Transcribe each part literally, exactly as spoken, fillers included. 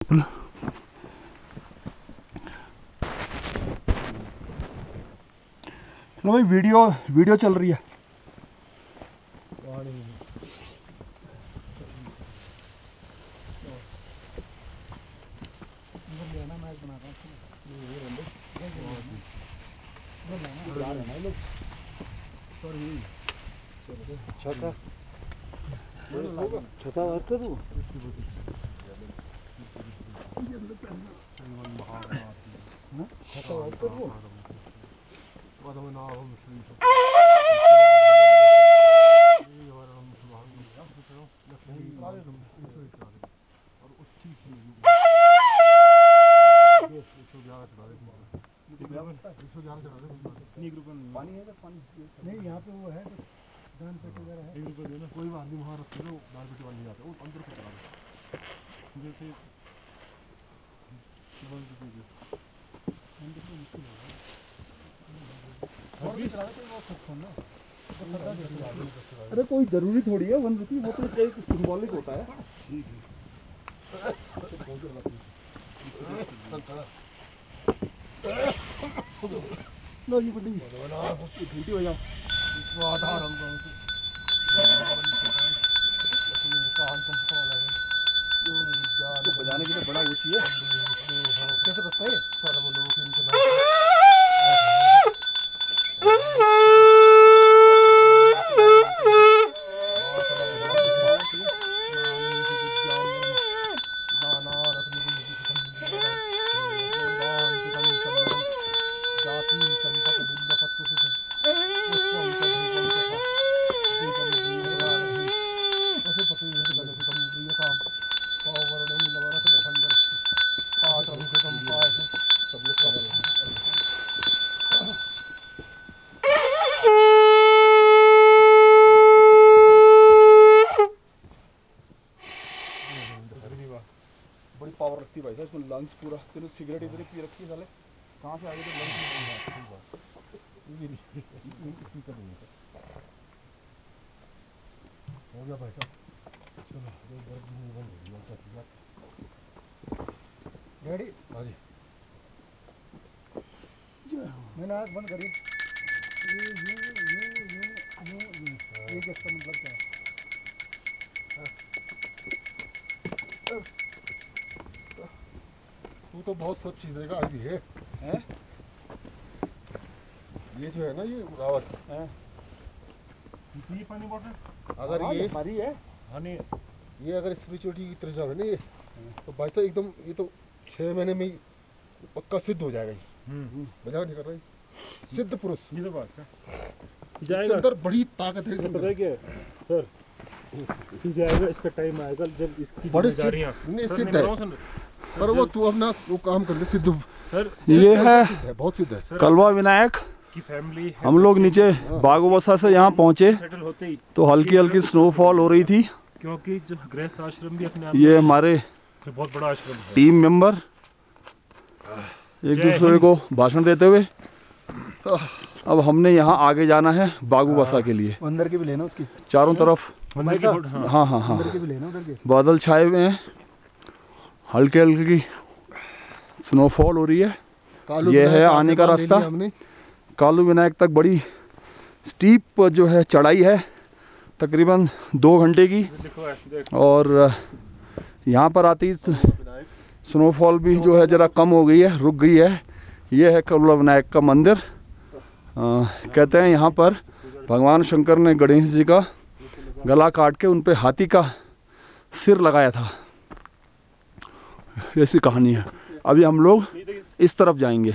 चप्पल। चलो भाई, video video चल रही है। छता छता बात करूँ छता बात करूँ पानी है पानी नहीं यहाँ पे वो है दान पेटी वगैरह है। एक रुपये देना, कोई बात नहीं, वहाँ रख दो, दान पेटी वाली जाते हैं, वो अंदर को चला दो जैसे अरे कोई जरूरी थोड़ी है वन रुपी, वो तो एक सिंबॉलिक होता है। ठीक है लो जी बड़ी घंटी हो जाओ तो बजाने के लिए बड़ा ऊंची है। कैसे बजता है? बड़ी पावर रखती है भाई साहब, इसमें लंग्स पूरा। तेरे सिगरेट इधर पी रखी है साले, कहाँ से आगे तो लंग्स हो गया भाई साहब। चलो रेडी? हाँ जी, मैंने आँख बंद करी। ये ये ये ये ये ये किसका मतलब क्या है? तू तो बहुत सोच चीजेगा अभी है, हैं? ये जो है ना ये रावत है, ये पानी बॉटल अगर ये हमारी है, हाँ नहीं ये अगर स्पिरिचुअलिटी की तरफ जाओगे ना ये तो भाई साहब एकदम ये तो छह महीने में पक्का सिद्ध हो जाएगा। ये मजाक नहीं कर रहा, सिद्ध पुरुष। ये तो बात है, इसके अंदर बड़ी ताकत है। इसके अंदर क्या है सर, जाएगा, इसका टाइम आएगा जब इसकी जिम्मेदारियां सिद्ध है। पर वो तू अपना वो काम कर ले सिद्ध सर। ये है बहुत सिद्ध है कलवा विनायक की फैमिली। हम लोग नीचे बागोबसा से यहाँ पहुँचे तो हल्की हल्की स्नोफॉल हो रही थी, क्योंकि जो गृहस्थ आश्रम भी अपने आप ये हमारे बहुत बड़ा आश्रम है। टीम मेंबर एक दूसरे को भाषण देते हुए अब हमने यहाँ आगे जाना है बागोबसा के लिए। अंदर के भी लेना उसकी चारों तरफ। हाँ हाँ हाँ बादल छाए हुए हैं, हल्के हल्की स्नोफॉल हो रही है। ये है आने का रास्ता। कालू विनायक तक बड़ी स्टीप जो है चढ़ाई है, तकरीबन दो घंटे की। और यहाँ पर आती स्नोफॉल भी जो है ज़रा कम हो गई है, रुक गई है। ये है कालू विनायक का मंदिर। आ, कहते हैं यहाँ पर भगवान शंकर ने गणेश जी का गला काट के उन पे हाथी का सिर लगाया था, ऐसी कहानी है। अभी हम लोग इस तरफ जाएंगे।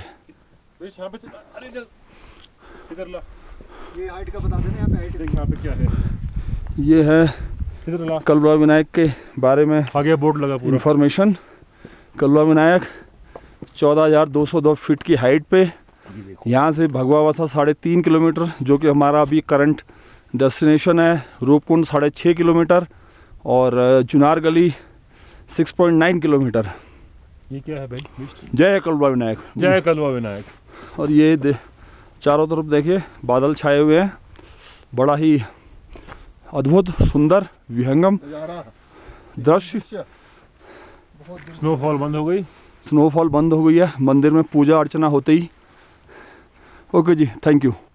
ये हाइट का बता देना, यहाँ पे हाइट देख, यहाँ पे क्या है। ये है कलवा विनायक के बारे में आगे बोर्ड लगा पूरा इंफॉर्मेशन। कलवा विनायक चौदह हज़ार दो सौ दो फीट की हाइट पे, यहाँ से भगवावसा साढ़े तीन किलोमीटर जो कि हमारा अभी करंट डेस्टिनेशन है। रूपकुंड साढ़े छः किलोमीटर और चुनार गली सिक्स पॉइंट नाइन किलोमीटर। ये क्या है भाई? जय कलवा विनायक, जय कलवा विनायक। और ये दे चारों तरफ देखिए बादल छाए हुए हैं, बड़ा ही अद्भुत सुंदर विहंगम दृश्य। स्नोफॉल बंद हो गई स्नोफॉल बंद हो गई है, मंदिर में पूजा अर्चना होते ही। ओके जी, थैंक यू।